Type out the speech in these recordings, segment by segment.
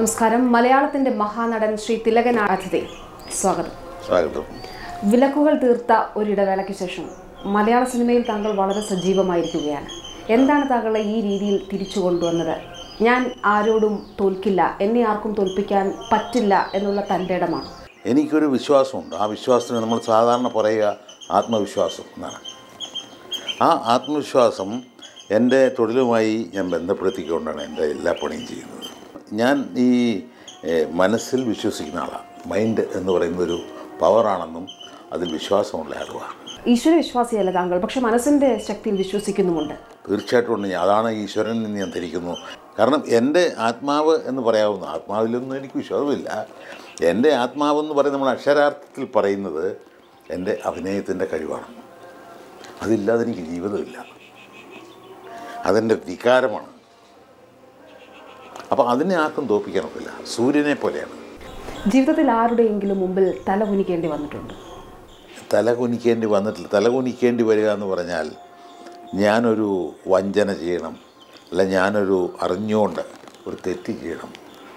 നമസ്കാരം. മലയാളത്തിന്റെ മഹാനടൻ ശ്രീ തിലകൻ അതിഥി, സ്വാഗതം. സ്വാഗതം. വിലക്കുകൾ തീർത്ത ഒരിടവേളയ്ക്ക് ശേഷം മലയാള സിനിമയിൽ താങ്കൾ വളരെ സജീവമായിരിക്കുകയാണ്. എന്താണ് താങ്കളെ ഈ രീതിയിൽ തിരിച്ചു കൊണ്ടുവന്നത്? ഞാൻ ആരോടും തോൽക്കില്ല, എന്നെ ആർക്കും തോൽപ്പിക്കാൻ പറ്റില്ല എന്നുള്ള തൻ്റെ ഇടമാണ്. എനിക്കൊരു വിശ്വാസമുണ്ട്. ആ വിശ്വാസത്തിന് നമ്മൾ സാധാരണ പറയുക ആത്മവിശ്വാസം എന്നാണ്. ആ ആത്മവിശ്വാസം എൻ്റെ തൊഴിലുമായി ഞാൻ ബന്ധപ്പെടുത്തിക്കൊണ്ടാണ് എൻ്റെ എല്ലാ പണിയും ചെയ്യുന്നത്. ഞാൻ ഈ മനസ്സിൽ വിശ്വസിക്കുന്ന ആളാണ്. മൈൻഡ് എന്ന് പറയുന്നൊരു പവറാണെന്നും അതിൽ വിശ്വാസമുള്ള ആളുമാണ്. ഈശ്വര വിശ്വാസിയല്ല താങ്കൾ, പക്ഷെ മനസ്സിൻ്റെ ശക്തിയിൽ വിശ്വസിക്കുന്നുമുണ്ട്. തീർച്ചയായിട്ടും ഉണ്ട്. അതാണ് ഈശ്വരനിൽ നിന്ന് ഞാൻ ധരിക്കുന്നു. കാരണം എൻ്റെ ആത്മാവ് എന്ന് പറയാവുന്ന, ആത്മാവിലൊന്നും എനിക്ക് വിശ്വാസമില്ല. എൻ്റെ ആത്മാവെന്ന് പറയുന്നത് നമ്മൾ അക്ഷരാർത്ഥത്തിൽ പറയുന്നത് എൻ്റെ അഭിനയത്തിൻ്റെ കഴിവാണ്. അതില്ലാതെ എനിക്ക് ജീവിതമില്ല. അതെൻ്റെ വികാരമാണ്. അപ്പോൾ അതിനെ ആർക്കും തോൽപ്പിക്കാനൊക്കില്ല. സൂര്യനെ പോലെയാണ്. ജീവിതത്തിൽ ആരുടെയെങ്കിലും മുമ്പിൽ തല കുനിക്കേണ്ടി വന്നിട്ടുണ്ട്? തല കുനിക്കേണ്ടി വന്നിട്ടില്ല. തല കുനിക്കേണ്ടി വരിക എന്ന് പറഞ്ഞാൽ ഞാനൊരു വഞ്ചന ചെയ്യണം, അല്ല ഞാനൊരു അറിഞ്ഞുകൊണ്ട് ഒരു തെറ്റ് ചെയ്യണം,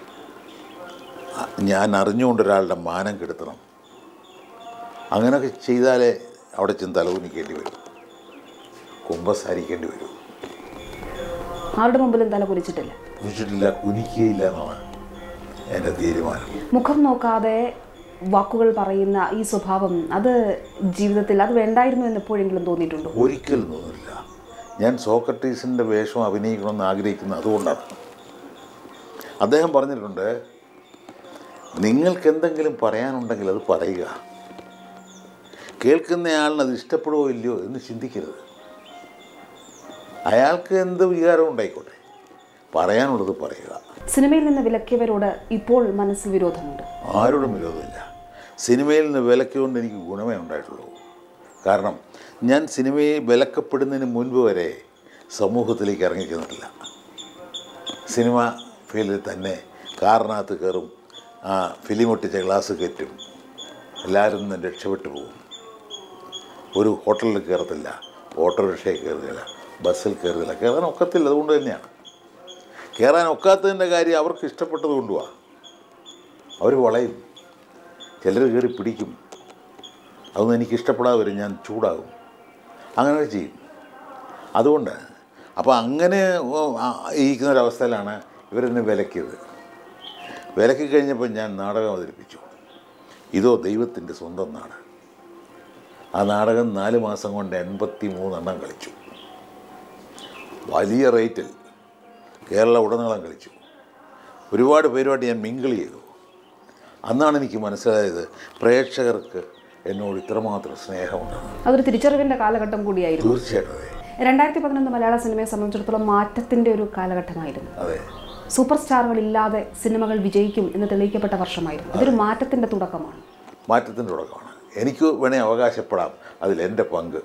ഞാൻ അറിഞ്ഞുകൊണ്ട് ഒരാളുടെ മാനം കെടുത്തണം, അങ്ങനെയൊക്കെ ചെയ്താലേ അവിടെ ചെന്ന് തല കുനിക്കേണ്ടി വരും, കുമ്പസാരിക്കേണ്ടി വരും. ആരുടെ മുമ്പിലും തല കുനിച്ചിട്ടില്ല? കുനിച്ചിട്ടില്ല, കുനിക്കുകയില്ല എന്നാണ് എൻ്റെ തീരുമാനം. മുഖം നോക്കാതെ വാക്കുകൾ പറയുന്ന ഈ സ്വഭാവം, അത് ജീവിതത്തിൽ അത് വേണ്ടായിരുന്നു എന്ന് എപ്പോഴെങ്കിലും തോന്നിയിട്ടുണ്ടോ? ഒരിക്കലും തോന്നില്ല. ഞാൻ സോക്രട്ടീസിൻ്റെ വേഷം അഭിനയിക്കണമെന്ന് ആഗ്രഹിക്കുന്നത് അതുകൊണ്ടാണ്. അദ്ദേഹം പറഞ്ഞിട്ടുണ്ട്, നിങ്ങൾക്ക് എന്തെങ്കിലും പറയാനുണ്ടെങ്കിൽ അത് പറയുക, കേൾക്കുന്നയാളിന് അത് ഇഷ്ടപ്പെടുമോ ഇല്ലയോ എന്ന് ചിന്തിക്കരുത്. അയാൾക്ക് എന്ത് വികാരം ഉണ്ടായിക്കോട്ടെ, പറയാനുള്ളത് പറയുക. സിനിമയിൽ നിന്ന് വിലക്കിയവരോട് ഇപ്പോൾ മനസ്സിൽ വിരോധമുണ്ട്? ആരോടും വിരോധമില്ല. സിനിമയിൽ നിന്ന് വിലക്കുകൊണ്ട് എനിക്ക് ഗുണമേ ഉണ്ടായിട്ടുള്ളൂ. കാരണം ഞാൻ സിനിമയെ വിലക്കപ്പെടുന്നതിന് മുൻപ് വരെ സമൂഹത്തിലേക്ക് ഇറങ്ങിക്കുന്നിട്ടില്ല. സിനിമ ഫീൽഡിൽ തന്നെ കാറിനകത്ത് കയറും, ഫിലിം ഒട്ടിച്ച ഗ്ലാസ് കയറ്റും, എല്ലാവരും നിന്ന് രക്ഷപ്പെട്ടു പോകും. ഒരു ഹോട്ടലിൽ കയറത്തില്ല, ഓട്ടോറിക്ഷയിൽ കയറുകയില്ല, ബസ്സിൽ കയറുകയില്ല. കയറാൻ ഒക്കത്തില്ല. അതുകൊണ്ട് തന്നെയാണ്. കയറാൻ ഒക്കാത്തതിൻ്റെ കാര്യം അവർക്ക് ഇഷ്ടപ്പെട്ടത് കൊണ്ടുപോവാ. അവർ വളയും, ചിലർ കയറി പിടിക്കും. അതൊന്നും എനിക്ക് ഇഷ്ടപ്പെടാതെ വരും, ഞാൻ ചൂടാകും, അങ്ങനെ ചെയ്യും. അതുകൊണ്ട് അപ്പോൾ അങ്ങനെ ഇരിക്കുന്നൊരവസ്ഥയിലാണ് ഇവരെന്നെ വിലക്കിയത്. വിലക്കി കഴിഞ്ഞപ്പോൾ ഞാൻ നാടകം അവതരിപ്പിച്ചു. ഇതോ ദൈവത്തിൻ്റെ സ്വന്തം നാട്. ആ നാടകം 4 മാസം കൊണ്ട് 83 എണ്ണം കളിച്ചു. വലിയ റേറ്റിൽ കേരള ഉടനീളം കളിച്ചു. ഒരുപാട് പേരുമായിട്ട് ഞാൻ മിങ്കിൾ ചെയ്തു. അന്നാണ് എനിക്ക് മനസ്സിലായത് പ്രേക്ഷകർക്ക് എന്നോട് ഇത്രമാത്രം സ്നേഹമുണ്ടെന്ന്. അതൊരു തിരിച്ചറിവിൻ്റെ കാലഘട്ടം കൂടിയായിരുന്നു. തീർച്ചയായിട്ടും അതെ. 2011 മലയാള സിനിമയെ സംബന്ധിച്ചിടത്തോളം മാറ്റത്തിൻ്റെ ഒരു കാലഘട്ടമായിരുന്നു. അതെ. സൂപ്പർ സ്റ്റാറുകളില്ലാതെ സിനിമകൾ വിജയിക്കും എന്ന് തെളിയിക്കപ്പെട്ട വർഷമായിരുന്നു. ഇതൊരു മാറ്റത്തിൻ്റെ തുടക്കമാണ്. മാറ്റത്തിൻ്റെ തുടക്കമാണ്. എനിക്ക് വേണേൽ അവകാശപ്പെടാം അതിലെൻ്റെ പങ്ക്.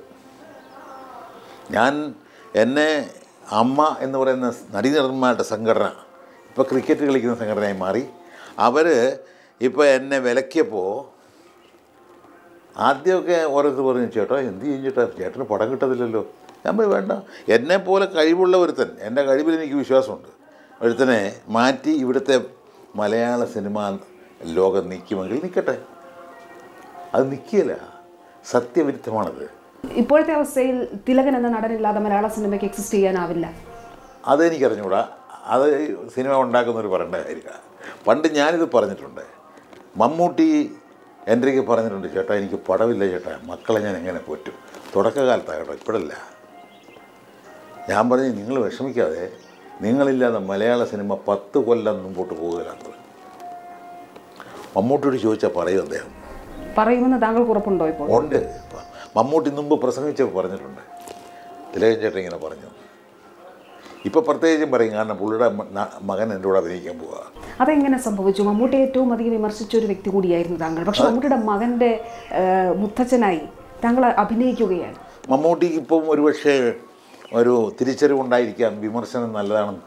എന്നെ അമ്മ എന്ന് പറയുന്ന നടീനടന്മാരുടെ സംഘടന ഇപ്പോൾ ക്രിക്കറ്റ് കളിക്കുന്ന സംഘടനയായി മാറി. അവർ ഇപ്പോൾ എന്നെ വിലക്കിയപ്പോൾ ആദ്യമൊക്കെ ഓരോരുത്തർ പറഞ്ഞു, ചേട്ടാ എന്ത് ചെയ്യും ചേട്ടാ, ചേട്ടന് പടം കിട്ടത്തില്ലല്ലോ. ഞാൻ പോയി വേണ്ട, എന്നെപ്പോലെ കഴിവുള്ള ഒരുത്തൻ, എൻ്റെ കഴിവിൽ എനിക്ക് വിശ്വാസമുണ്ട്, ഒരുത്തനെ മാറ്റി ഇവിടുത്തെ മലയാള സിനിമ ലോകം നിൽക്കുമെങ്കിൽ നിൽക്കട്ടെ. അത് നിൽക്കില്ല, സത്യവിരുദ്ധമാണത്. ഇപ്പോഴത്തെ അവസ്ഥയിൽ തിലകൻ എന്ന നടനില്ലാതെ മലയാള സിനിമയ്ക്ക് എക്സിസ്റ്റ് ചെയ്യാനാവില്ല. അതെനിക്കറിഞ്ഞൂടാ. അത് സിനിമ ഉണ്ടാക്കുന്നവർ പറയേണ്ട കാര്യമാണ്. പണ്ട് ഞാനിത് പറഞ്ഞിട്ടുണ്ട്. മമ്മൂട്ടി എൻ്റെക്ക് പറഞ്ഞിട്ടുണ്ട്, ചേട്ടാ എനിക്ക് പടമില്ല ചേട്ടാ, മക്കളെ ഞാൻ എങ്ങനെ പോറ്റും. തുടക്കകാലത്താണ് കേട്ടോ, ഇപ്പോഴല്ല. ഞാൻ പറഞ്ഞു, നിങ്ങൾ വിഷമിക്കാതെ, നിങ്ങളില്ലാതെ മലയാള സിനിമ 10 കൊല്ലം മുമ്പോട്ട് പോകുകയാണ്. മമ്മൂട്ടിയോട് ചോദിച്ചാൽ പറയും അദ്ദേഹം. പറയുമെന്ന് താങ്കൾക്ക് ഉറപ്പുണ്ടോ? ഇപ്പോൾ ഉണ്ട്. മമ്മൂട്ടി മുമ്പ് പ്രസംഗിച്ചപ്പോൾ പറഞ്ഞിട്ടുണ്ട്, തിലകൻ ചേട്ടൻ ഇങ്ങനെ പറഞ്ഞു. ഇപ്പോൾ പ്രത്യേകിച്ചും പറയും, കാരണം പുള്ളിയുടെ മകൻ എൻ്റെ കൂടെ അഭിനയിക്കാൻ പോവുക. അതെങ്ങനെ സംഭവിച്ചു? മമ്മൂട്ടി ഏറ്റവും അധികം വിമർശിച്ച ഒരു വ്യക്തി കൂടിയായിരുന്നു താങ്കൾ. പക്ഷേ മമ്മൂട്ടിയുടെ മകൻ്റെ മുത്തച്ഛനായി താങ്കൾ അഭിനയിക്കുകയാണ്. മമ്മൂട്ടിക്ക് ഇപ്പം ഒരുപക്ഷെ ഒരു തിരിച്ചറിവുണ്ടായിരിക്കാം വിമർശനം നല്ലതാണെന്ന്.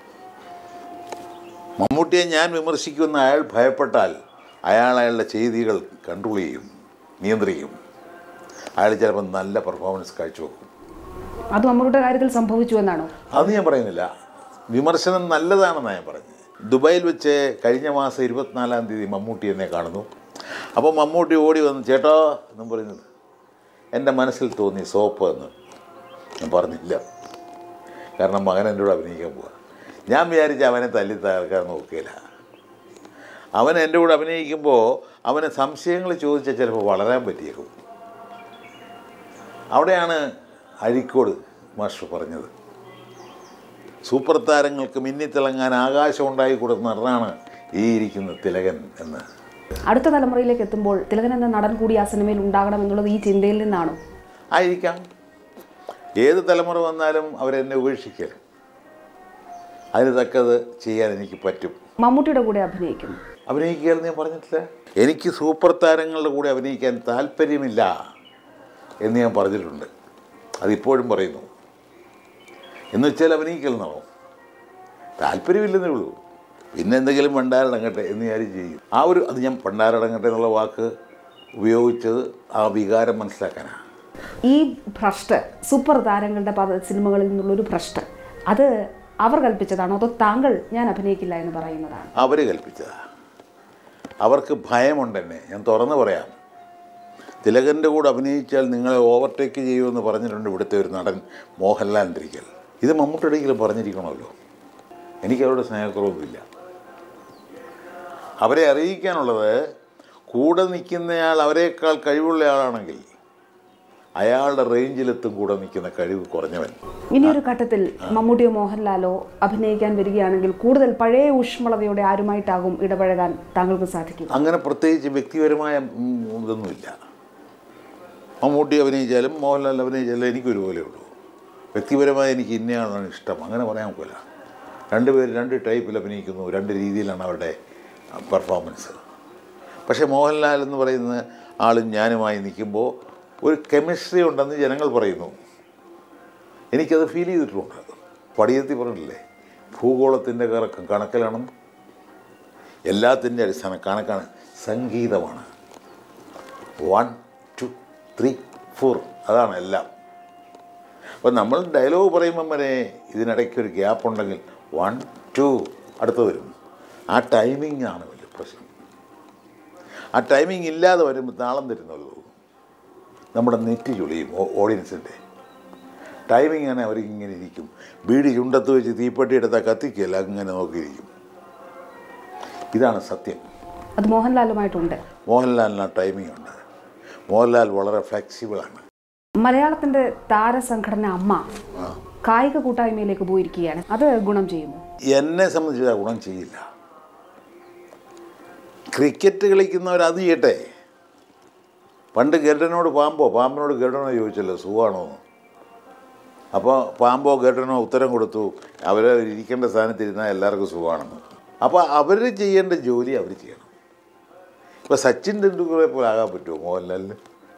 മമ്മൂട്ടിയെ ഞാൻ വിമർശിക്കുമെന്ന് അയാൾ ഭയപ്പെട്ടാൽ അയാളുടെ ചെയ്തികൾ കൺട്രോൾ ചെയ്യും, നിയന്ത്രിക്കും. അയാൾ ചിലപ്പോൾ നല്ല പെർഫോമൻസ് കാഴ്ചവെക്കും. അത് നമ്മളുടെ കാര്യത്തിൽ സംഭവിച്ചു എന്നാണോ? അത് ഞാൻ പറയുന്നില്ല. വിമർശനം നല്ലതാണെന്നാണ് ഞാൻ പറഞ്ഞത്. ദുബായിൽ വെച്ച് കഴിഞ്ഞ മാസം 24-ാം തീയതി മമ്മൂട്ടി എന്നെ കാണുന്നു. അപ്പോൾ മമ്മൂട്ടി ഓടി വന്ന് ചേട്ടാ എന്നും പറയുന്നത്. എൻ്റെ മനസ്സിൽ തോന്നി സോപ്പ് എന്ന്. ഞാൻ പറഞ്ഞില്ല, കാരണം മകൻ എൻ്റെ കൂടെ അഭിനയിക്കാൻ പോവുക. ഞാൻ വിചാരിച്ച അവനെ തല്ലി തകർക്കാൻ നോക്കിയില്ല. അവൻ എൻ്റെ കൂടെ അഭിനയിക്കുമ്പോൾ അവന് സംശയങ്ങൾ ചോദിച്ചാൽ ചിലപ്പോൾ വളരാൻ പറ്റിയേക്കും. അവിടെയാണ് അഴീക്കോട് മാസ്റ്റർ പറഞ്ഞത്, സൂപ്പർ താരങ്ങൾക്ക് മിന്നിത്തിളങ്ങാൻ ആകാശം ഉണ്ടായി കൊടുക്കുന്ന നടനാണ് ഈ ഇരിക്കുന്ന തിലകൻ എന്ന്. അടുത്ത തലമുറയിലേക്ക് എത്തുമ്പോൾ തിലകൻ എന്ന നടൻ കൂടി ആ സിനിമയിൽ ഉണ്ടാകണം എന്നുള്ളത് ഈ ചിന്തയിൽ നിന്നാണോ? ആയിരിക്കാം. ഏത് തലമുറ വന്നാലും അവരെന്നെ ഉപേക്ഷിക്കൽ, അതിന് തക്കത് ചെയ്യാൻ എനിക്ക് പറ്റും. മമ്മൂട്ടിയുടെ കൂടെ അഭിനയിക്കുക എന്ന് ഞാൻ പറഞ്ഞിട്ടില്ല. എനിക്ക് സൂപ്പർ താരങ്ങളുടെ കൂടെ അഭിനയിക്കാൻ താല്പര്യമില്ല എന്ന് ഞാൻ പറഞ്ഞിട്ടുണ്ട്. അതിപ്പോഴും പറയുന്നു. എന്ന് വെച്ചാൽ അഭിനയിക്കൽ എന്നാണോ? താല്പര്യമില്ലെന്നേ ഉള്ളൂ. പിന്നെ എന്തെങ്കിലും പണ്ടാരടങ്ങട്ടെ എന്ന് വിചാരിച്ച് ചെയ്യും. അത് ഞാൻ പണ്ടാരടങ്ങട്ടെ എന്നുള്ള വാക്ക് ഉപയോഗിച്ചത് ആ വികാരം മനസ്സിലാക്കാനാണ്. ഈ ഭ്രഷ്ട് സൂപ്പർ താരങ്ങളുടെ സിനിമകളിൽ നിന്നുള്ളൊരു ഭ്രഷ്ട് അത് അവർ കൽപ്പിച്ചതാണോ അതോ താങ്കൾ ഞാൻ അഭിനയിക്കില്ല എന്ന് പറയുന്നതാണ്? അവർ കൽപ്പിച്ചതാണ്. അവർക്ക് ഭയമുണ്ടെന്നെ. ഞാൻ തുറന്ന് പറയാം, തിലകൻ്റെ കൂടെ അഭിനയിച്ചാൽ നിങ്ങളെ ഓവർടേക്ക് ചെയ്യുമെന്ന് പറഞ്ഞിട്ടുണ്ട് ഇവിടുത്തെ ഒരു നടൻ മോഹൻലാൽ ഒരിക്കൽ. ഇത് മമ്മൂട്ടിയെങ്കിലും പറഞ്ഞിരിക്കണമല്ലോ. എനിക്കവരുടെ സ്നേഹക്കുറവൊന്നുമില്ല. അവരെ അറിയിക്കാനുള്ളത്, കൂടെ നിൽക്കുന്നയാൾ അവരെക്കാൾ കഴിവുള്ള ആളാണെങ്കിൽ അയാളുടെ റേഞ്ചിലെത്തും കൂടെ നിൽക്കുന്ന കഴിവ് കുറഞ്ഞവൻ. ഇനിയൊരു ഘട്ടത്തിൽ മമ്മൂട്ടിയോ മോഹൻലാലോ അഭിനയിക്കാൻ വരികയാണെങ്കിൽ കൂടുതൽ പഴയ ഊഷ്മളതയോടെ ആരുമായിട്ടാകും ഇടപഴകാൻ താങ്കൾക്ക് സാധിക്കും? അങ്ങനെ പ്രത്യേകിച്ച് വ്യക്തിപരമായ ഇതൊന്നുമില്ല. മമ്മൂട്ടി അഭിനയിച്ചാലും മോഹൻലാൽ അഭിനയിച്ചാലും എനിക്കൊരുപോലെ ഉള്ളൂ. വ്യക്തിപരമായി എനിക്ക് ഇന്നയാളാണ് ഇഷ്ടം അങ്ങനെ പറയാൻ പോല. രണ്ടുപേർ രണ്ട് ടൈപ്പിൽ അഭിനയിക്കുന്നു, രണ്ട് രീതിയിലാണ് അവരുടെ പെർഫോമൻസ്. പക്ഷേ മോഹൻലാൽ എന്ന് പറയുന്ന ആളും ഞാനുമായി നിൽക്കുമ്പോൾ ഒരു കെമിസ്ട്രി ഉണ്ടെന്ന് ജനങ്ങൾ പറയുന്നു. എനിക്കത് ഫീൽ ചെയ്തിട്ടുണ്ട്. പടിയെത്തി പറഞ്ഞില്ലേ, ഭൂഗോളത്തിൻ്റെ കറക്കം കണക്കിലാണെന്ന്. എല്ലാത്തിൻ്റെ അടിസ്ഥാനം കണക്കാണ്, സംഗീതമാണ്. 1 2 3 4 അതാണ് എല്ലാം. അപ്പോൾ നമ്മൾ ഡയലോഗ് പറയുമ്പം വരെ ഇതിനിടയ്ക്കൊരു ഗ്യാപ്പ് ഉണ്ടെങ്കിൽ 1 2 അടുത്ത് വരും. ആ ടൈമിംഗ് ആണ് വലിയ പ്രശ്നം. ആ ടൈമിംഗ് ഇല്ലാതെ വരുമ്പോൾ താളം തരുന്നുള്ളൂ. നമ്മുടെ നെറ്റ് ചുളിയും ഓഡിയൻസിൻ്റെ ടൈമിംഗ് ആണ്. അവരിങ്ങനെ ഇരിക്കും, ബീഡി ചുണ്ടത്ത് വെച്ച് തീപ്പെട്ടി എടുത്താൽ കത്തിക്കല്ല, അങ്ങനെ നോക്കിയിരിക്കും. ഇതാണ് സത്യം. അത് മോഹൻലാലുമായിട്ടുണ്ട്. മോഹൻലാലിന് ആ ടൈമിംഗ് ഉണ്ട്. മോഹൻലാൽ വളരെ ഫ്ലെക്സിബിളാണ്. മലയാളത്തിൻ്റെ താരസംഘടന അമ്മ കായിക കൂട്ടായ്മയിലേക്ക് പോയിരിക്കുകയാണ്. അത് ഗുണം ചെയ്യുമോ? എന്നെ സംബന്ധിച്ച് ഗുണം ചെയ്യില്ല. ക്രിക്കറ്റ് കളിക്കുന്നവർ അത് ചെയ്യട്ടെ. പണ്ട് ഗരുഡനോട് പാമ്പിനോട് ഗരുഡനോ ചോദിച്ചല്ലോ സുഖമാണോ. അപ്പോൾ പാമ്പോ ഗരുഡനോ ഉത്തരം കൊടുത്തു, അവർ ഇരിക്കേണ്ട സ്ഥാനത്തിരുന്നാൽ എല്ലാവർക്കും സുഖമാണെന്ന്. അപ്പോൾ അവർ ചെയ്യേണ്ട ജോലി അവർ ചെയ്യണം. ഇപ്പോൾ സച്ചിൻ ടെണ്ടുൽക്കറെ പോലെ ആകാൻ പറ്റുമോ മോഹൻലാലിന്?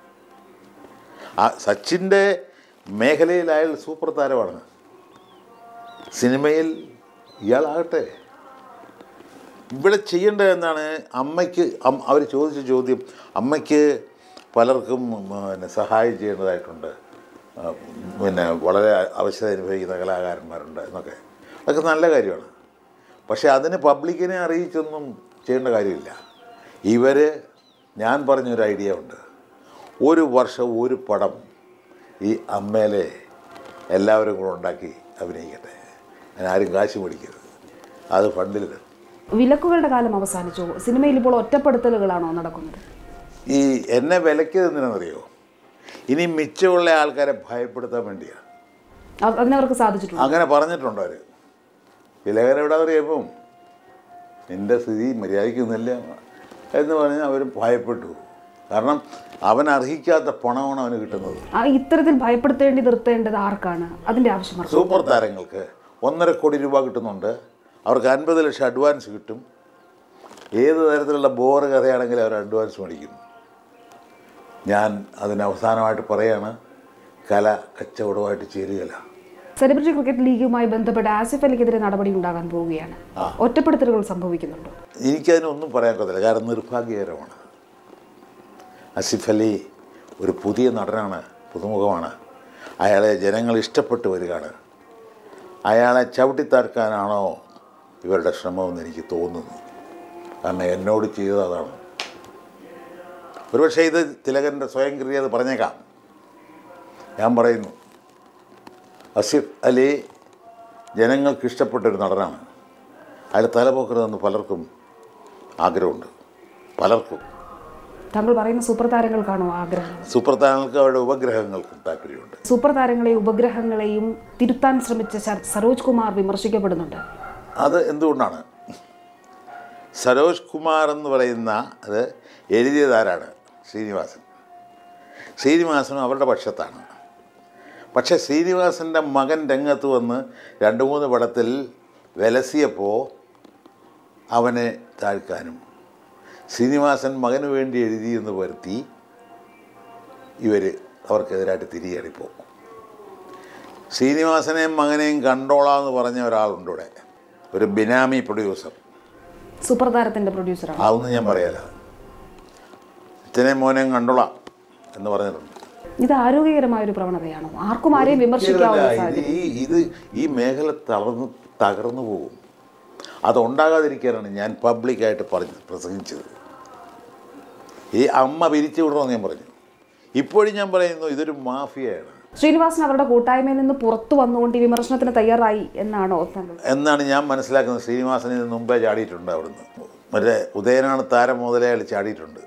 സച്ചിൻ്റെ മേഖലയിൽ അയാൾ സൂപ്പർ താരമാണ്. സിനിമയിൽ ഇയാളാകട്ടെ. ഇവിടെ ചെയ്യേണ്ടത് എന്താണ്? അമ്മയ്ക്ക് അവർ ചോദിച്ച ചോദ്യം, അമ്മയ്ക്ക് പലർക്കും സഹായം ചെയ്യേണ്ടതായിട്ടുണ്ട്, വളരെ അവശത അനുഭവിക്കുന്ന കലാകാരന്മാരുണ്ട് എന്നൊക്കെ. അതൊക്കെ നല്ല കാര്യമാണ്. പക്ഷേ അതിന് പബ്ലിക്കിനെ അറിയിച്ചൊന്നും ചെയ്യേണ്ട കാര്യമില്ല. ഞാൻ പറഞ്ഞൊരു ഐഡിയ ഉണ്ട്. ഒരു വർഷം ഒരു പടം ഈ അമ്മയിലെ എല്ലാവരും കൂടെ ഉണ്ടാക്കി അഭിനയിക്കട്ടെ. അതിനാരും കാശ് മേടിക്കരുത്, അത് ഫണ്ടിലിടും. വിലക്കുകളുടെ കാലം അവസാനിച്ചു. സിനിമയിൽ ഇപ്പോൾ ഒറ്റപ്പെടുത്തലുകളാണോ നടക്കുന്നത്? ഈ എന്നെ വിലക്കിയത് എന്തിനാണെന്നറിയോ? ഇനി മിച്ചമുള്ള ആൾക്കാരെ ഭയപ്പെടുത്താൻ വേണ്ടിയാണ്. അതിനവർക്ക് സാധിച്ചിട്ടുണ്ട്. അങ്ങനെ പറഞ്ഞിട്ടുണ്ട് അവർ. തിലകനെ ഇവിടെ അറിയപ്പം നിൻ്റെ സ്ഥിതി മര്യാദയ്ക്കൊന്നുമില്ല എന്ന് പറഞ്ഞാൽ അവർ ഭയപ്പെട്ടു. കാരണം അവൻ അർഹിക്കാത്ത പണമാണ് അവന് കിട്ടുന്നത്. ഇത്തരത്തിൽ ഭയപ്പെടുത്തേണ്ടി നിർത്തേണ്ടത് ആർക്കാണ്? അതിൻ്റെ ആവശ്യം സൂപ്പർ താരങ്ങൾക്ക് 1.5 കോടി രൂപ കിട്ടുന്നുണ്ട്. അവർക്ക് 50 ലക്ഷം അഡ്വാൻസ് കിട്ടും. ഏത് തരത്തിലുള്ള ബോറ് കഥയാണെങ്കിലും അവർ അഡ്വാൻസ് മേടിക്കും. ഞാൻ അതിന് അവസാനമായിട്ട് പറയാണ്, കല കച്ചവടമായിട്ട് ചേരുകയില്ല. സെലിബ്രിറ്റി ക്രിക്കറ്റ് ലീഗുമായി ബന്ധപ്പെട്ട് ആസിഫ് അലിക്കെതിരെ നടപടി ഉണ്ടാകാൻ പോവുകയാണ്. ഒറ്റപ്പെടുത്തലുകൾ സംഭവിക്കുന്നുണ്ടോ? എനിക്കതിനൊന്നും പറയാൻ പറ്റില്ല, കാരണം നിർഭാഗ്യകരമാണ്. ആസിഫ് അലി ഒരു പുതിയ നടനാണ്, പുതുമുഖമാണ്. അയാളെ ജനങ്ങൾ ഇഷ്ടപ്പെട്ട് വരികയാണ്. അയാളെ ചവിട്ടിത്താർക്കാനാണോ ഇവരുടെ ശ്രമമെന്ന് എനിക്ക് തോന്നുന്നു. കാരണം എന്നോട് ചെയ്തത് അതാണ്. ഒരുപക്ഷെ ഇത് തിലകൻ്റെ സ്വയംക്രിയ അത് പറഞ്ഞേക്കാം. ഞാൻ പറയുന്നു, ആസിഫ് അലി ജനങ്ങൾക്ക് ഇഷ്ടപ്പെട്ടൊരു നടനാണ്. അയാൾ തലപോക്കരുതെന്ന് പലർക്കും ആഗ്രഹമുണ്ട്. പലർക്കും. താങ്കൾ പറയുന്ന സൂപ്പർ താരങ്ങൾക്കാണോ ആഗ്രഹം? സൂപ്പർ താരങ്ങൾക്ക് അവരുടെ ഉപഗ്രഹങ്ങൾക്കും താല്പര്യമുണ്ട്. സൂപ്പർ താരങ്ങളെയും ഉപഗ്രഹങ്ങളെയും തിരുത്താൻ ശ്രമിച്ച സരോജ് കുമാർ വിമർശിക്കപ്പെടുന്നുണ്ട്. അത് എന്തുകൊണ്ടാണ്? സരോജ് കുമാർ എന്ന് പറയുന്ന അത് എഴുതിയതാരാണ്? ശ്രീനിവാസൻ. ശ്രീനിവാസനും അവരുടെ പക്ഷത്താണ്. പക്ഷേ ശ്രീനിവാസൻ്റെ മകൻ രംഗത്ത് വന്ന് 2-3 പടത്തിൽ വിലസിയപ്പോൾ അവനെ താഴ്ക്കാനും ശ്രീനിവാസൻ മകന് വേണ്ടി എഴുതിയെന്ന് വരുത്തി അവർക്കെതിരായിട്ട് തിരികെറിപ്പോൾ ശ്രീനിവാസനെയും മകനെയും കണ്ടോളാമെന്ന് പറഞ്ഞ ഒരാളുണ്ട് ഇവിടെ, ഒരു ബിനാമി പ്രൊഡ്യൂസർ. സൂപ്പർ താരത്തിൻ്റെ പ്രൊഡ്യൂസറാണ്. അതൊന്നും ഞാൻ പറയാല. അച്ഛനെയും മോനെയും കണ്ടോളാം എന്ന് പറഞ്ഞിട്ടുണ്ട്. ഇത് ആരോഗ്യകരമായൊരു പ്രവണതയാണോ? ആർക്കും ആരെയും വിമർശിക്കാവുന്ന ഈ മേഖല തകർന്നു പോകും. അതുണ്ടാകാതിരിക്കാനാണ് ഞാൻ പബ്ലിക്കായിട്ട് പ്രസംഗിച്ചത്. ഈ അമ്മ പിരിച്ചു വിടണമെന്ന് ഞാൻ പറഞ്ഞു. ഇപ്പോഴും ഞാൻ പറയുന്നു, ഇതൊരു മാഫിയയാണ്. ശ്രീനിവാസൻ അവരുടെ കൂട്ടായ്മയിൽ നിന്ന് പുറത്തു വന്നുകൊണ്ട് ഈ വിമർശനത്തിന് തയ്യാറായി എന്നാണ് ഞാൻ മനസ്സിലാക്കുന്നത്. ശ്രീനിവാസൻ ഇതിന് മുമ്പേ ചാടിയിട്ടുണ്ട്. അവിടുന്ന് മറ്റേ ഉദയനാണ് താരം മുതലേ അയാൾ ചാടിയിട്ടുണ്ട്.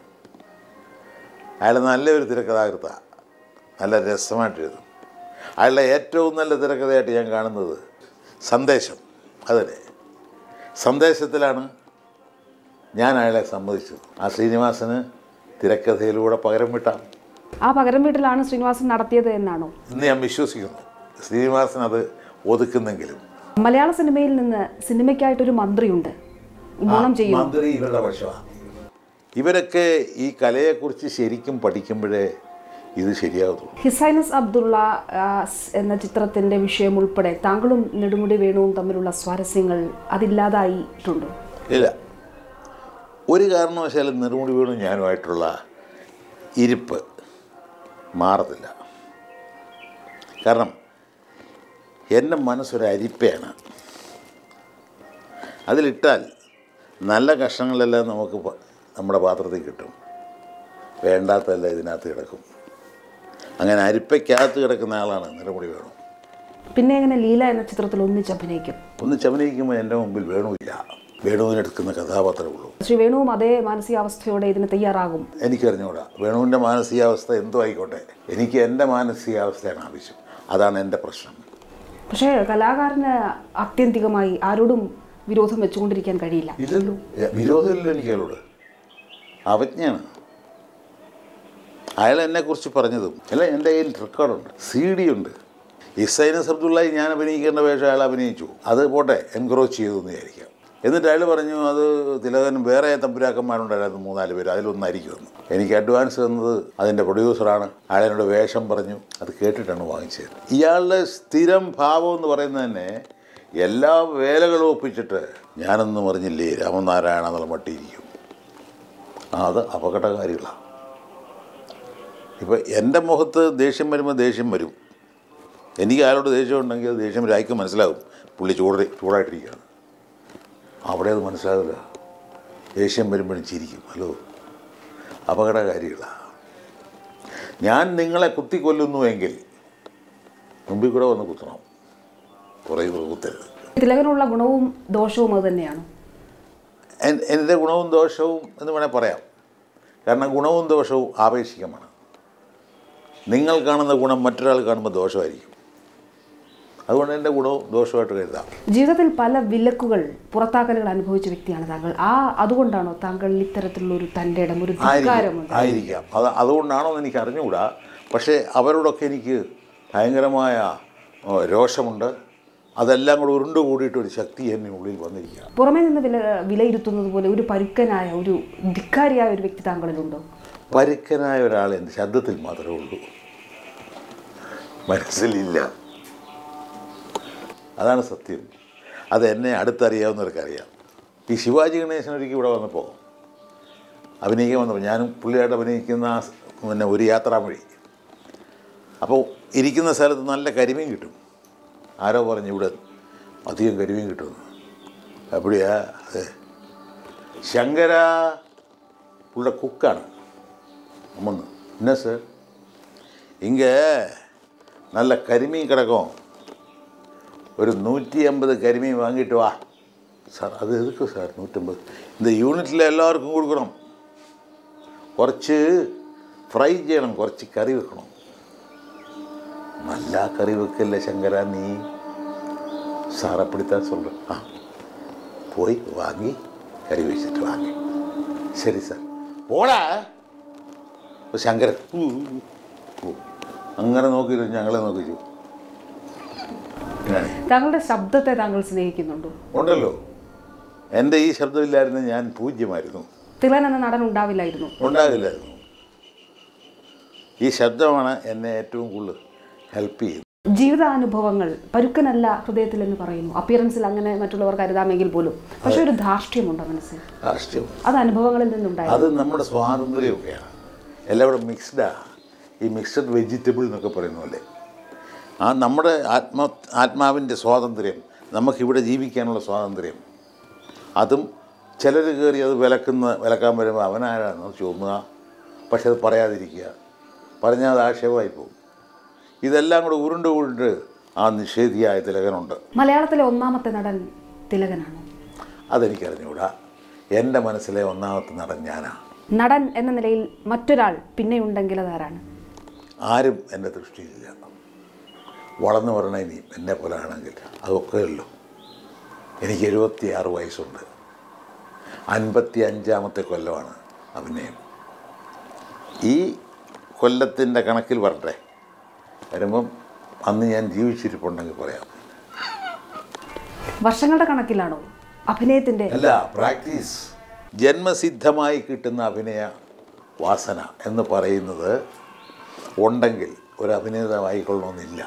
അയാൾ നല്ലൊരു തിരക്കഥാകൃത്താണ്, നല്ല രസമായിട്ട് എഴുതും. അയാളുടെ ഏറ്റവും നല്ല തിരക്കഥയായിട്ട് ഞാൻ കാണുന്നത് സന്ദേശം. അതല്ലേ, സന്ദേശത്തിലാണ് ഞാൻ അയാളെ സമ്മതിച്ചത്. ആ ശ്രീനിവാസന് തിരക്കഥയിലൂടെ പകരം വിട്ടാം. ആ പകരം വീട്ടിലാണ് ശ്രീനിവാസൻ നടത്തിയത് എന്നാണോ ഇന്ന് ഞാൻ വിശ്വസിക്കുന്നു. ശ്രീനിവാസൻ അത് ഒതുക്കുന്നെങ്കിലും മലയാള സിനിമയിൽ നിന്ന് സിനിമയ്ക്കായിട്ടൊരു മന്ത്രിയുണ്ട്, ഗുണം ചെയ്യും. മന്ത്രി ഇവരുടെ പക്ഷമാണ്. ഇവരൊക്കെ ഈ കലയെക്കുറിച്ച് ശരിക്കും പഠിക്കുമ്പോഴേ ഇത് ശരിയാകത്തുള്ളൂ. ഹിസൈനസ് അബ്ദുള്ള എന്ന ചിത്രത്തിൻ്റെ വിഷയം ഉൾപ്പെടെ താങ്കളും നെടുമുടി വേണുവും തമ്മിലുള്ള സ്വാരസ്യങ്ങൾ അതില്ലാതായിട്ടുണ്ടോ? ഇല്ല, ഒരു കാരണവശാലും നെടുമുടി വേണു ഞാനുമായിട്ടുള്ള ഇരിപ്പ് മാറത്തില്ല. കാരണം എൻ്റെ മനസ്സൊരു അരിപ്പയാണ്. അതിലിട്ടാൽ നല്ല കഷ്ണങ്ങളെല്ലാം നമുക്ക് നമ്മുടെ പാത്രത്തിൽ കിട്ടും, വേണ്ടാത്തല്ല ഇതിനകത്ത് കിടക്കും. അങ്ങനെ അരിപ്പയ്ക്കകത്ത് കിടക്കുന്ന ആളാണ് നെടുമുടി വേണു. പിന്നെ എങ്ങനെ ലീല എന്ന ചിത്രത്തിൽ ഒന്നിച്ചഭിനയിക്കുമ്പോൾ എൻ്റെ മുമ്പിൽ വേണുവില്ല, വേണുവിനെടുക്കുന്ന കഥാപാത്രമുള്ളൂ. ശ്രീ വേണുവും അതേ മാനസികാവസ്ഥയോടെ ഇതിന് തയ്യാറാകും? എനിക്കറിഞ്ഞുകൂടാ. വേണുവിൻ്റെ മാനസികാവസ്ഥ എന്തോ ആയിക്കോട്ടെ, എനിക്ക് എൻ്റെ മാനസികാവസ്ഥയാണ് ആവശ്യം. അതാണ് എൻ്റെ പ്രശ്നം. പക്ഷേ കലാകാരന് ആത്യന്തികമായി ആരോടും വിരോധം വെച്ചുകൊണ്ടിരിക്കാൻ കഴിയില്ല. ഇല്ലല്ലോ, വിരോധമില്ലല്ലോ എനിക്ക് അയാളോട്. അവജ്ഞയാണ്. അയാൾ എന്നെക്കുറിച്ച് പറഞ്ഞതും അല്ല, എൻ്റെ കയ്യിൽ റെക്കോർഡുണ്ട്, CD ഉണ്ട്. ഹിസൈനസ് അബ്ദുള്ളായി ഞാൻ അഭിനയിക്കേണ്ട വേഷം അയാൾ അഭിനയിച്ചു. അത് പോട്ടെ, എൻക്രോച്ച് ചെയ്തു എന്ന് വിചാരിക്കാം. എന്നിട്ട് അയാൾ പറഞ്ഞു അത് തിലകൻ വേറെ തമ്പുരാക്കന്മാരുണ്ടായിരുന്നു 3-4 പേര്, അതിലൊന്നായിരിക്കുമെന്ന്. എനിക്ക് അഡ്വാൻസ് തന്നത് അതിൻ്റെ പ്രൊഡ്യൂസറാണ്. അയാളെന്നോട് വേഷം പറഞ്ഞു, അത് കേട്ടിട്ടാണ് വാങ്ങിച്ചത്. ഇയാളുടെ സ്ഥിരം ഭാവം എന്ന് പറയുന്നത് തന്നെ എല്ലാ വേലകളും ഒപ്പിച്ചിട്ട് ഞാനൊന്നും അറിഞ്ഞില്ലേ രാമനാരായണ എന്നുള്ള മട്ടിയിരിക്കും. അത് അപകടകാരികളാണ്. ഇപ്പം എൻ്റെ മുഖത്ത് ദേഷ്യം വരുമ്പോൾ ദേഷ്യം വരും. എനിക്ക് അയാളോട് ദേഷ്യം ഉണ്ടെങ്കിൽ അത് ദേഷ്യം രായ്ക്ക് മനസ്സിലാകും, പുള്ളി ചൂടായിട്ടിരിക്കുകയാണ്. അവിടെ അത് മനസ്സിലാകില്ല. ദേഷ്യം വരുമ്പോഴും ചിരിക്കും. ഹലോ, അപകടകാരികളാണ്. ഞാൻ നിങ്ങളെ കുത്തിക്കൊല്ലുന്നുവെങ്കിൽ മുമ്പിൽ കൂടെ വന്ന് കുത്തണം, പുറകെ കുത്തരുത്. തിലകനുള്ള ഗുണവും ദോഷവും അത് തന്നെയാണ്. എൻ്റെ ഗുണവും ദോഷവും എന്ന് വേണേൽ പറയാം. കാരണം ഗുണവും ദോഷവും ആപേക്ഷികമാണ്. നിങ്ങൾ കാണുന്ന ഗുണം മറ്റൊരാൾ കാണുമ്പോൾ ദോഷമായിരിക്കും. അതുകൊണ്ട് എൻ്റെ ഗുണവും ദോഷമായിട്ട് കരുതാം. ജീവിതത്തിൽ പല വിലക്കുകൾ, പുറത്താക്കലുകൾ അനുഭവിച്ച വ്യക്തിയാണ് താങ്കൾ. അതുകൊണ്ടാണോ താങ്കൾ ഇത്തരത്തിലുള്ള ഒരു തൻ്റെ ഇടം, ഒരു ആയിരിക്കാം. അതുകൊണ്ടാണോ എന്ന് എനിക്ക് അറിഞ്ഞുകൂടാ. പക്ഷേ അവരോടൊക്കെ എനിക്ക് ഭയങ്കരമായ രോഷമുണ്ട്. അതെല്ലാം കൂടെ ഉരുണ്ടുകൂടിയിട്ട് ഒരു ശക്തി എന്നെ ഉള്ളിൽ വന്നിരിക്കുക. പുറമേ നിന്ന് വിലയിരുത്തുന്നത് പോലെ ഒരു പരുക്കനായ, ഒരു ധിക്കാരിയായ ഒരു വ്യക്തി താങ്കളിലുണ്ടോ? പരുക്കനായ ഒരാൾ എൻ്റെ ശബ്ദത്തിൽ മാത്രമേ ഉള്ളൂ, മനസ്സിലില്ല. അതാണ് സത്യം. അത് എന്നെ അടുത്തറിയാവുന്നവർക്കറിയാം. ഈ ശിവാജി ഗണേശൻ ഒരിക്കൽ ഇവിടെ വന്നപ്പോൾ അഭിനയിക്കാൻ വന്നപ്പോൾ ഞാനും പുള്ളിയായിട്ട് അഭിനയിക്കുന്ന പിന്നെ ഒരു യാത്രാമൊഴി. അപ്പോൾ ഇരിക്കുന്ന സ്ഥലത്ത് നല്ല കരിമീൻ കിട്ടും. ആരോ പറഞ്ഞു ഇവിടെ അധികം കരിമീൻ കിട്ടുമെന്ന്. அப்படியா? அது சங்கரா உள்ள குக்காണ്. ஆமாங்க. என்ன சார், இங்கே நல்ல കരിമീൻ കിടക്കും, ഒരു 150 കരിമീൻ വാങ്ങിയിട്ട് വാ. സാർ അത് എതുക്ക് സാർ 150? இந்த യൂണിറ്റിലെ എല്ലാവർക്കും കൊടുക്കണം. കുറച്ച് ഫ്രൈ ചെയ്യണം, കുറച്ച് കറി വെക്കണം. നല്ല കറി വെക്കല്ലേ ശങ്കര നീ? സാർ അപ്പടിത്താൻ சொல்கிறேன். ആ പോയി വാങ്ങി കറി വെച്ചിട്ട് വാങ്ങി. ശരി സാർ. ഓടാ ശങ്കരൻ. അങ്ങനെ നോക്കിയിട്ട് ഞങ്ങളെ നോക്കിച്ചു. താങ്കളുടെ ശബ്ദത്തെ താങ്കൾ സ്നേഹിക്കുന്നുണ്ടോ? ഉണ്ടല്ലോ. എൻ്റെ ഈ ശബ്ദമില്ലായിരുന്നു ഞാൻ പൂജ്യമായിരുന്നു. തിലകൻ എന്ന നടൻ ഉണ്ടാവില്ലായിരുന്നു. ഉണ്ടാകില്ലായിരുന്നു. ഈ ശബ്ദമാണ് എന്നെ ഏറ്റവും കൂടുതൽ ഹെൽപ്പ് ചെയ്യുന്നത്. ജീവിതാനുഭവങ്ങൾ പരുക്കനല്ല ഹൃദയത്തിലെന്ന് പറയുന്നു. അപ്പിയറൻസിൽ അങ്ങനെ മറ്റുള്ളവർ കരുതാമെങ്കിൽ പോലും പക്ഷെ ഒരു ധാർഷ്ട്യമുണ്ട് മനസ്സിൽ. ധാർഷ്ട്യം അത് അനുഭവങ്ങളിൽ നിന്നുണ്ടായി. അത് നമ്മുടെ സ്വാതന്ത്ര്യമൊക്കെയാണ്. എല്ലാവരും മിക്സ്ഡാണ്. ഈ മിക്സഡ് വെജിറ്റബിൾ എന്നൊക്കെ പറയുന്ന പോലെ ആ നമ്മുടെ ആത്മാവിൻ്റെ സ്വാതന്ത്ര്യം, നമുക്കിവിടെ ജീവിക്കാനുള്ള സ്വാതന്ത്ര്യം, അതും ചിലർ കയറി അത് വിലക്കാൻ വരുമ്പോൾ അവനാരാണെന്ന് ചോദിക്കുക. പക്ഷെ അത് പറയാതിരിക്കുക, പറഞ്ഞാൽ അത് ആക്ഷേപമായി പോകും. ഇതെല്ലാം കൂടെ ഉരുണ്ട് ആ നിഷേധിയായ തിലകനുണ്ട്. മലയാളത്തിലെ ഒന്നാമത്തെ നടൻ തിലകനാണോ? അതെനിക്കറിഞ്ഞൂടാ. എൻ്റെ മനസ്സിലെ ഒന്നാമത്തെ നടൻ ഞാനാണ്. നടൻ എന്ന നിലയിൽ മറ്റൊരാൾ പിന്നെയുണ്ടെങ്കിൽ അതാരാണ്? ആരും എൻ്റെ ദൃഷ്ടിയിലില്ല. വളർന്നു പറഞ്ഞ ഇനി എന്നെ പോലെ ആണെങ്കിൽ അതൊക്കെ ഉള്ളൂ. എനിക്ക് 76 വയസ്സുണ്ട്. 55ാമത്തെ കൊല്ലമാണ് അഭിനയം. ഈ കൊല്ലത്തിൻ്റെ കണക്കിൽ വരട്ടെ വരുമ്പം അന്ന് ഞാൻ ജീവിച്ചിരിപ്പുണ്ടെങ്കിൽ പറയാം. വർഷങ്ങളുടെ കണക്കിലാണോ അഭിനയത്തിൻ്റെ? അല്ല, പ്രാക്ടീസ്. ജന്മസിദ്ധമായി കിട്ടുന്ന അഭിനയ വാസന എന്ന് പറയുന്നത് ഉണ്ടെങ്കിൽ ഒരു അഭിനേതാവായിക്കൊള്ളണമെന്നില്ല.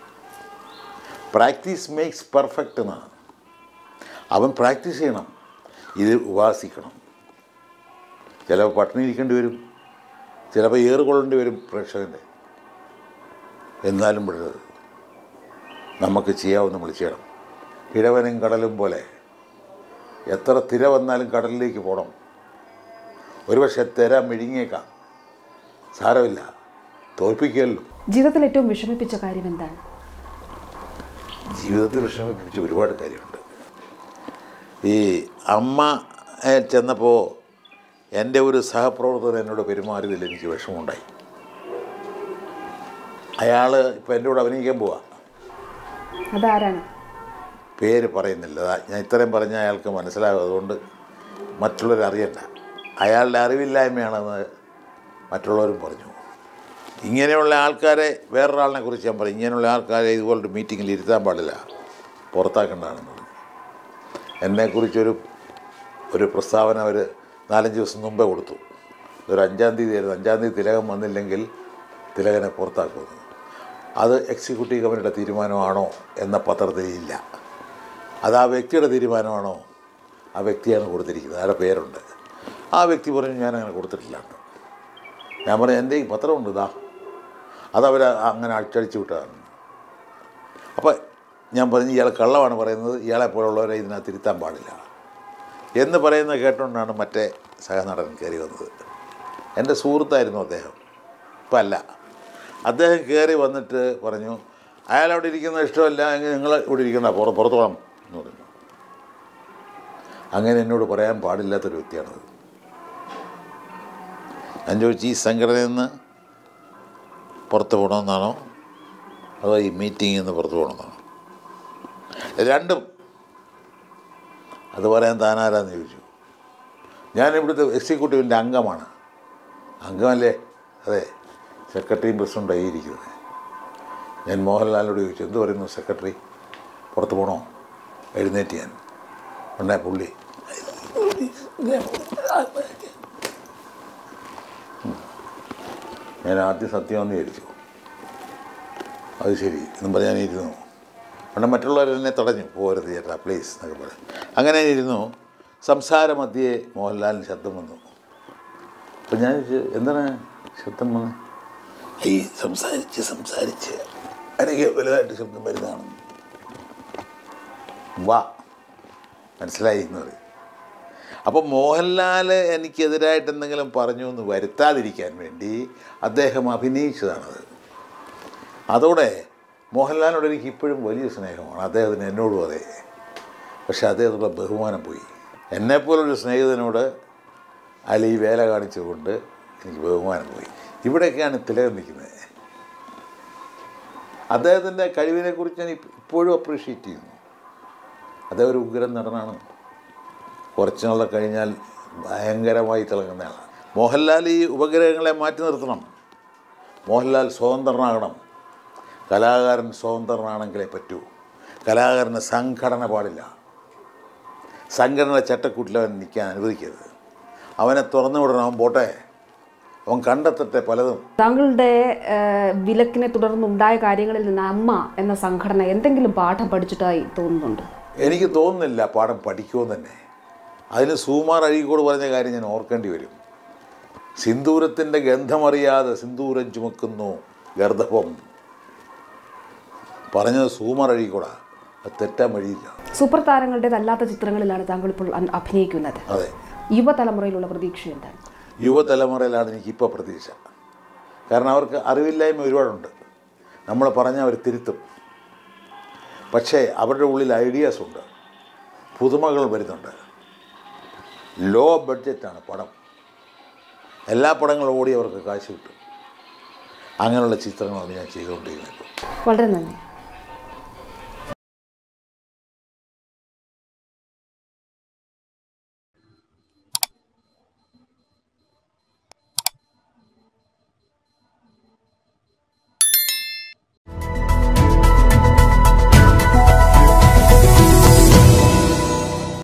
പ്രാക്ടീസ് മേക്സ് പെർഫെക്റ്റ് എന്നാണ്. അവൻ പ്രാക്ടീസ് ചെയ്യണം, ഇത് ഉപാസിക്കണം. ചിലപ്പോൾ പട്ടിണി ഇരിക്കേണ്ടി വരും, ചിലപ്പോൾ ഏറുകൊള്ളേണ്ടി വരും പ്രേക്ഷകൻ്റെ. എന്നാലും വിടരുത്. നമുക്ക് ചെയ്യാവുന്ന നമ്മൾ ചെയ്യണം. ഇടവനും കടലും പോലെ എത്ര തിര വന്നാലും കടലിലേക്ക് പോകണം. ഒരുപക്ഷെ തിര മിഴുങ്ങിയേക്കാം, സാരമില്ല, തോൽപ്പിക്കുകയല്ലോ. ജീവിതത്തിൽ ഏറ്റവും വിഷമിപ്പിച്ച കാര്യം എന്താണ്? ജീവിതത്തിൽ വിഷമിപ്പിച്ച ഒരുപാട് കാര്യമുണ്ട്. ഈ അമ്മ ചെന്നപ്പോൾ എൻ്റെ ഒരു സഹപ്രവർത്തകൻ എന്നോട് പെരുമാറിയതിൽ എനിക്ക് വിഷമമുണ്ടായി. അയാൾ ഇപ്പോൾ എൻ്റെ കൂടെ അഭിനയിക്കാൻ പോവാ. അതാരാണ്? പേര് പറയുന്നില്ല. ഞാൻ ഇത്രയും പറഞ്ഞാൽ അയാൾക്ക് മനസ്സിലാകും. അതുകൊണ്ട് മറ്റുള്ളവർ അറിയണ്ട. അയാളുടെ അറിവില്ലായ്മയാണെന്ന് മറ്റുള്ളവരും പറഞ്ഞു. ഇങ്ങനെയുള്ള ആൾക്കാരെ, വേറൊരാളിനെ കുറിച്ച് ഞാൻ പറയും, ഇങ്ങനെയുള്ള ആൾക്കാരെ ഇതുപോലൊരു മീറ്റിങ്ങിൽ ഇരുത്താൻ പാടില്ല, പുറത്താക്കേണ്ടതാണെന്ന് പറഞ്ഞു. എന്നെക്കുറിച്ചൊരു പ്രസ്താവന അവർ 4-5 ദിവസം മുമ്പേ കൊടുത്തു. ഇതൊരു 5-ാം തീയതി ആയിരുന്നു. 5-ാം തീയതി തിലകൻ വന്നില്ലെങ്കിൽ തിലകനെ പുറത്താക്കുമെന്ന്. അത് എക്സിക്യൂട്ടീവ് കമ്മിറ്റിയുടെ തീരുമാനമാണോ എന്ന പത്രത്തിൽ ഇല്ല. അത് ആ വ്യക്തിയുടെ തീരുമാനമാണോ? ആ വ്യക്തിയാണ് കൊടുത്തിരിക്കുന്നത്, അയാളുടെ പേരുണ്ട്. ആ വ്യക്തി പറഞ്ഞു ഞാനങ്ങനെ കൊടുത്തിട്ടില്ല. ഞാൻ പറഞ്ഞു എൻ്റെ ഈ പത്രമുണ്ട്, ഇതാ. അതവർ അങ്ങനെ അടിച്ചടിച്ച് വിട്ടതാണ്. അപ്പോൾ ഞാൻ പറഞ്ഞു ഇയാൾ കള്ളമാണ് പറയുന്നത്, ഇയാളെപ്പോലുള്ളവരെ ഇതിനകത്ത് തിരുത്താൻ പാടില്ല എന്ന് പറയുന്നത് കേട്ടുകൊണ്ടാണ് മറ്റേ സഹനടൻ കയറി വന്നത്. എൻ്റെ സുഹൃത്തായിരുന്നു അദ്ദേഹം, ഇപ്പം അല്ല. അദ്ദേഹം കയറി വന്നിട്ട് പറഞ്ഞു അയാളവിടെ ഇരിക്കുന്ന ഇഷ്ടമല്ല എങ്കിൽ നിങ്ങൾ ഇവിടെ ഇരിക്കണ്ട, പുറത്തു പോകണം എന്ന് പറഞ്ഞു. അങ്ങനെ എന്നോട് പറയാൻ പാടില്ലാത്തൊരു വ്യക്തിയാണത്. ഞാൻ ചോദിച്ചു ഈ സംഘടനയിൽ നിന്ന് പുറത്ത് പോകണമെന്നാണോ അതോ ഈ മീറ്റിങ്ങിൽ നിന്ന് പുറത്ത് പോകണമെന്നാണോ? രണ്ടും. അത് പറയാൻ താനാരാന്ന് ചോദിച്ചു. ഞാനിവിടുത്തെ എക്സിക്യൂട്ടീവിൻ്റെ അംഗമാണ്. അംഗമല്ലേ? അതെ, സെക്രട്ടറിയും പ്രസിഡൻ്റായി ഇരിക്കുന്നത്. ഞാൻ മോഹൻലാലിനോട് ചോദിച്ചു എന്ത് പറയുന്നു സെക്രട്ടറി, പുറത്ത് പോകണോ? എഴുന്നേറ്റ് ഞാൻ ഉടനെ പുള്ളി ഞാൻ ആദ്യം സത്യമെന്ന് വിചാരിച്ചു. അത് ശരി എന്നും പറഞ്ഞാനിരുന്നു. അവിടെ മറ്റുള്ളവർ എന്നെ തടഞ്ഞു, പോരുത് ചേട്ടാ പ്ലീസ് എന്നൊക്കെ പറയും. അങ്ങനെ ഇരുന്നു. സംസാരമധ്യേ മോഹൻലാലിന് ശബ്ദം വന്നു. അപ്പം ഞാൻ എന്താണ് ശബ്ദം വന്നത്? ഈ സംസാരിച്ച് ഇടയ്ക്ക് വലുതായിട്ട് ശബ്ദം വരുന്നതാണ്. വാ മനസ്സിലായി എന്ന് പറയും. അപ്പോൾ മോഹൻലാൽ എനിക്കെതിരായിട്ട് എന്തെങ്കിലും പറഞ്ഞു എന്ന് വരുത്താതിരിക്കാൻ വേണ്ടി അദ്ദേഹം അഭിനയിച്ചതാണത്. അതോടെ മോഹൻലാലിനോട് എനിക്ക് ഇപ്പോഴും വലിയ സ്നേഹമാണ്, അദ്ദേഹത്തിന് എന്നോടും അതെ. പക്ഷെ അദ്ദേഹത്തിനുള്ള ബഹുമാനം പോയി. എന്നെപ്പോലൊരു സ്നേഹിതനോട് അയാൾ ഈ വേല കാണിച്ചുകൊണ്ട് എനിക്ക് ബഹുമാനം പോയി. ഇവിടെയൊക്കെയാണ് തിലകൻ നിൽക്കുന്നത്. അദ്ദേഹത്തിൻ്റെ കഴിവിനെക്കുറിച്ച് ഞാൻ ഇപ്പോഴും അപ്രീഷിയേറ്റ് ചെയ്യുന്നു. അദ്ദേഹം ഒരു ഉഗ്രൻ നടനാണ്. കുറച്ച് നാളെ കഴിഞ്ഞാൽ ഭയങ്കരമായി തിളങ്ങുന്നയാളാണ്. മോഹൻലാൽ ഈ ഉപഗ്രഹങ്ങളെ മാറ്റി നിർത്തണം. മോഹൻലാൽ സ്വതന്ത്രനാകണം. കലാകാരൻ സ്വതന്ത്രനാണെങ്കിലേ പറ്റൂ. കലാകാരന് സംഘടന പാടില്ല. സംഘടന ചട്ടക്കൂട്ടിൽ അവൻ നിൽക്കാൻ അനുവദിക്കരുത്. അവനെ തുറന്നു വിടണം. അവൻ പോട്ടെ, അവൻ കണ്ടെത്തട്ടെ പലതും. താങ്കളുടെ വിലക്കിനെ തുടർന്നുണ്ടായ കാര്യങ്ങളിൽ നിന്ന് അമ്മ എന്ന സംഘടന എന്തെങ്കിലും പാഠം പഠിച്ചിട്ടായി തോന്നുന്നുണ്ട്? എനിക്ക് തോന്നുന്നില്ല പാഠം പഠിക്കുമെന്ന് തന്നെ. അതിന് സുകുമാർ അഴീക്കോട് പറഞ്ഞ കാര്യം ഞാൻ ഓർക്കേണ്ടി വരും. സിന്ദൂരത്തിൻ്റെ ഗന്ധമറിയാതെ സിന്ദൂരം ചുമക്കുന്നു ഗർദഭം പറഞ്ഞത് സുകുമാർ അഴീക്കോടാ. അത് തെറ്റാൻ വഴിയില്ല. സൂപ്പർ താരങ്ങളുടേതല്ലാത്ത ചിത്രങ്ങളിലാണ് താങ്കൾ ഇപ്പോൾ അഭിനയിക്കുന്നത്. അതെ. യുവതലമുറയിലുള്ള പ്രതീക്ഷ എന്താണ്? യുവതലമുറയിലാണ് എനിക്കിപ്പോൾ പ്രതീക്ഷ. കാരണം അവർക്ക് അറിവില്ലായ്മ ഒരുപാടുണ്ട്. നമ്മൾ പറഞ്ഞാൽ അവർ തിരുത്തും. പക്ഷേ അവരുടെ ഉള്ളിൽ ഐഡിയാസ് ഉണ്ട്, പുതുമകൾ വരുന്നുണ്ട്. ലോ ബഡ്ജറ്റാണ് പടം. എല്ലാ പടങ്ങളും ഓടി അവർക്ക് കാശ് കിട്ടും. അങ്ങനെയുള്ള ചിത്രങ്ങളാണ് ഞാൻ ചെയ്തുകൊണ്ടിരിക്കുന്നത്. വളരെ നന്ദി.